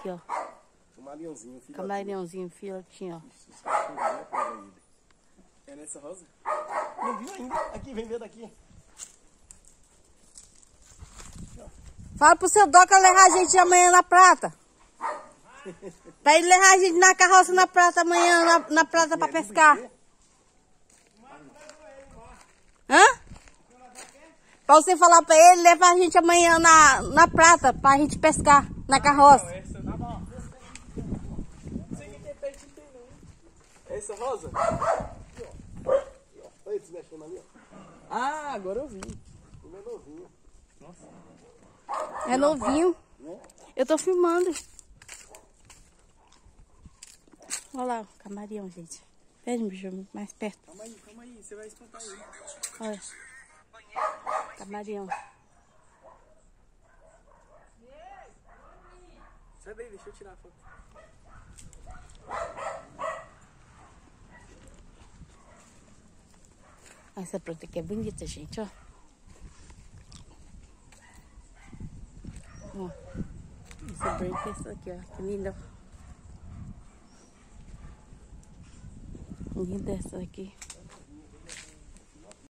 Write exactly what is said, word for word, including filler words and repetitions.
aqui, ó. Camaleãozinho, filhotinho. Camaleãozinho, filhotinho, ó. Ixi, os cachorros já pegam ele. É nessa rosa? Não viu ainda? Aqui, vem ver daqui. Fala pro seu Doca levar a gente amanhã na prata. Pra ele levar a gente na carroça na prata amanhã, na, na prata pra pescar. Hã? Pra você falar pra ele levar a gente amanhã na, na prata pra gente pescar na carroça. É essa rosa? Olha ele se mexendo ali, ó. Ah, agora eu vi. Ele é novinho. Nossa. É novinho. Eu tô filmando. Olha lá o camaleão, gente. Pede, bicho, mais perto. Calma aí, calma aí. Você vai espantar ele. Olha. Camaleão. Sai daí, deixa eu tirar a foto. Essa planta aqui é bonita, gente, ó. Ó. Esse branco é isso aqui, ó. Que linda. Linda essa aqui.